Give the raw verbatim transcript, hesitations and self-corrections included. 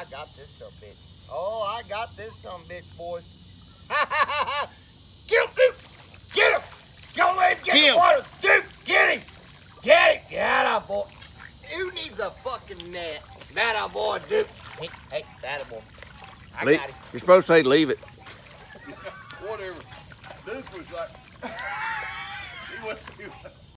I got this son bitch. Oh, I got this son bitch, boys. Get him, Duke! Get him! Don't let him get Get the him. water! Duke, get him! Get him! Get him, boy. Who needs a fucking net? That a boy, Duke. Hey, hey, that a boy. I Le got him. You're supposed to say leave it. Whatever. Duke was like, he wasn't.